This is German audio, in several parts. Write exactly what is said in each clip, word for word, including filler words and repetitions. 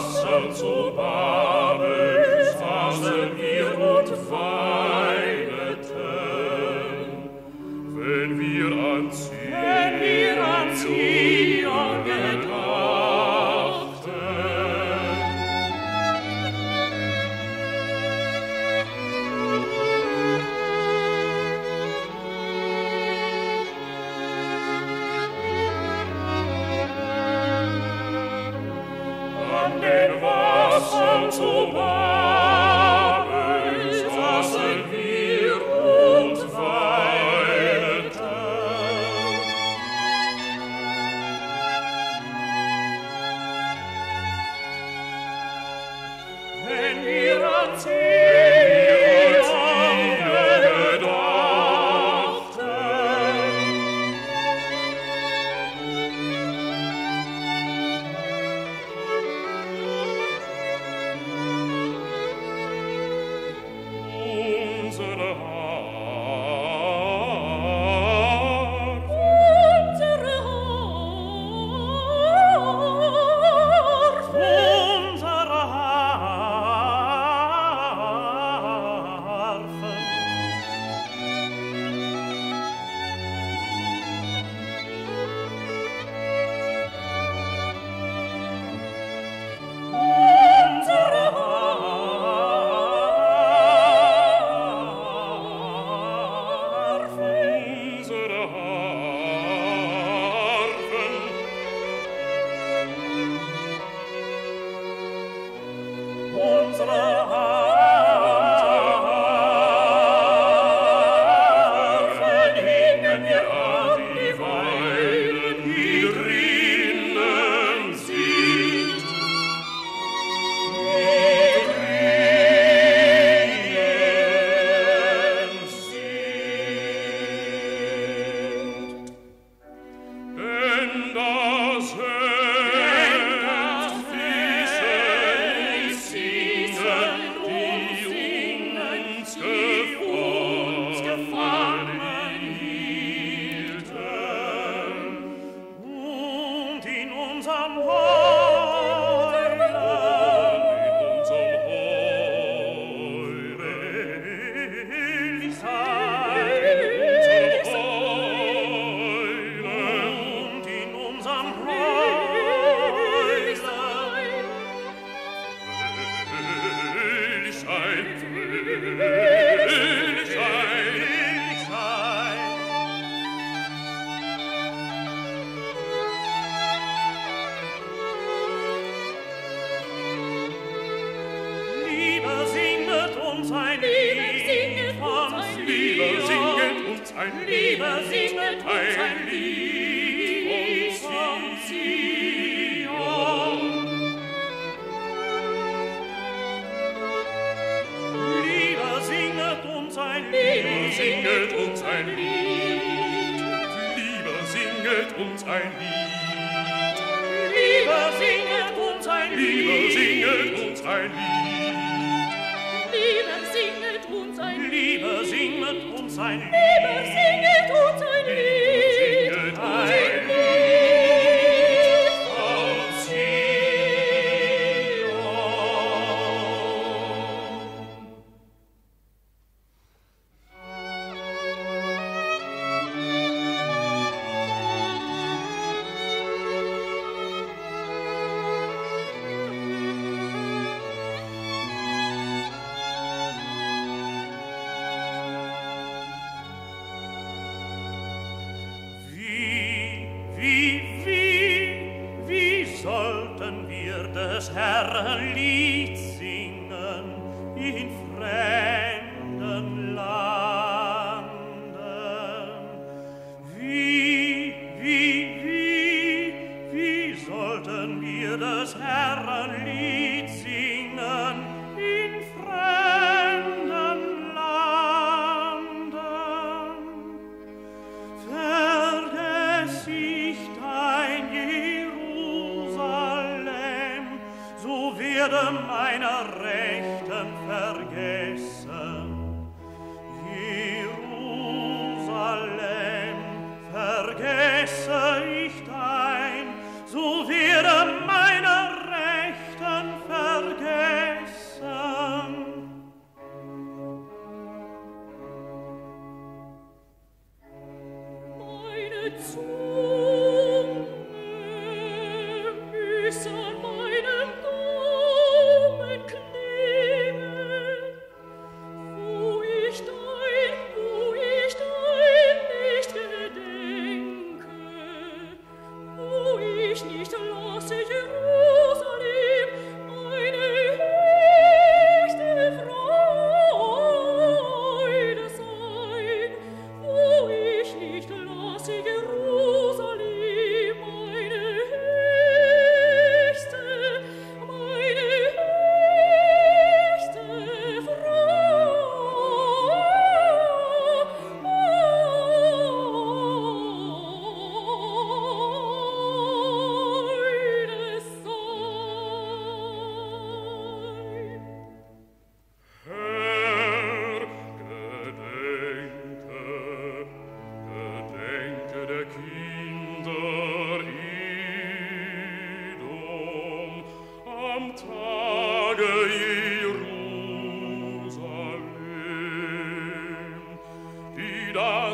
Wasser zu Babel saßen wir und weileten, wenn wir an Zion, wenn wir an Zion gedachten. An den Wassern zu Babel saßen wir und weileten. Wenn wir an Zion gedachten, unsere Harfe, unsere Harfe, unsere Harfe, unsere Harfe, unsere Harfen, unsere Harfen hingen wir an die Weilen, die drinnen sind, die drinnen sind. Denn das Hemd, die singen, die uns gefangen hielten. Und in unserem Heulen, in unserem Heulen, ich sei, und in unserem Heulen, fröhlich sein, fröhlich sein, fröhlich sein. Lieber singet uns ein Lied von Zion. Lieber singet uns ein Lied, lieber singet uns ein Lied von Zion. Lieber singet uns ein Lied, singet uns ein Lied, lieber singet uns ein Lied, lieber singet uns ein Lied, lieber singet uns ein Lied, Lieber singet uns ein Lied, lieber singet uns ein Lied, lieber singet uns ein Lied, singet uns ein Lied von Zion. Wie, wie, wie, wie sollten wir des Herrn Lied singen in fremden Landen? Wie, wie, wie, wie sollten wir des Herrn Lied singen in fremden Landen? Vergess ich dein Jerusalem, so werde meine Rechten vergessen. Jerusalem, vergesse ich dein, so werde meine Rechten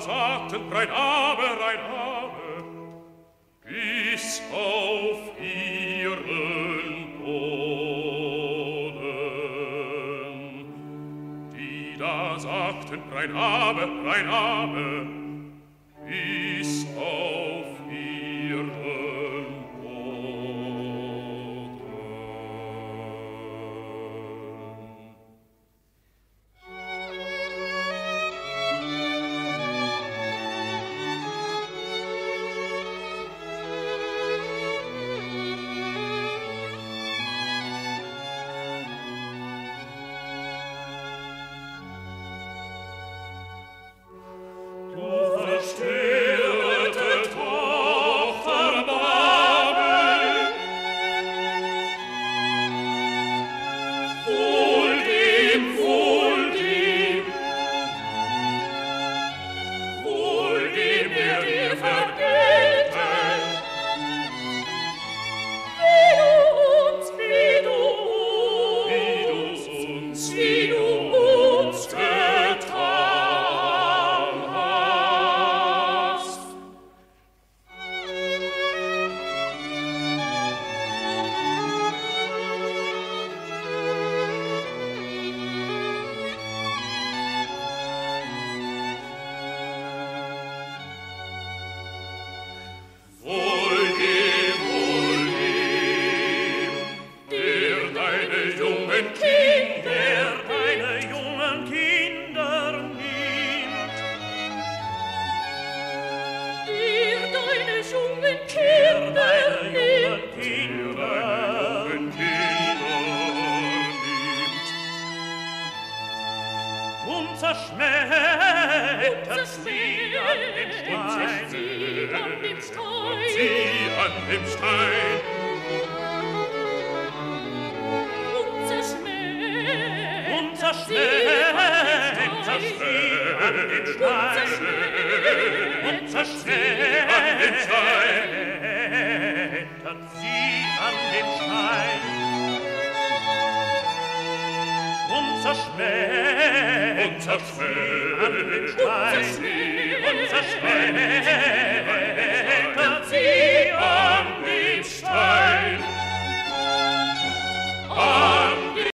sagten Reinhabe, Reinhabe, bis auf ihren Boden. Die da sagten Reinhabe, Reinhabe, bis auf ihren Boden. Sie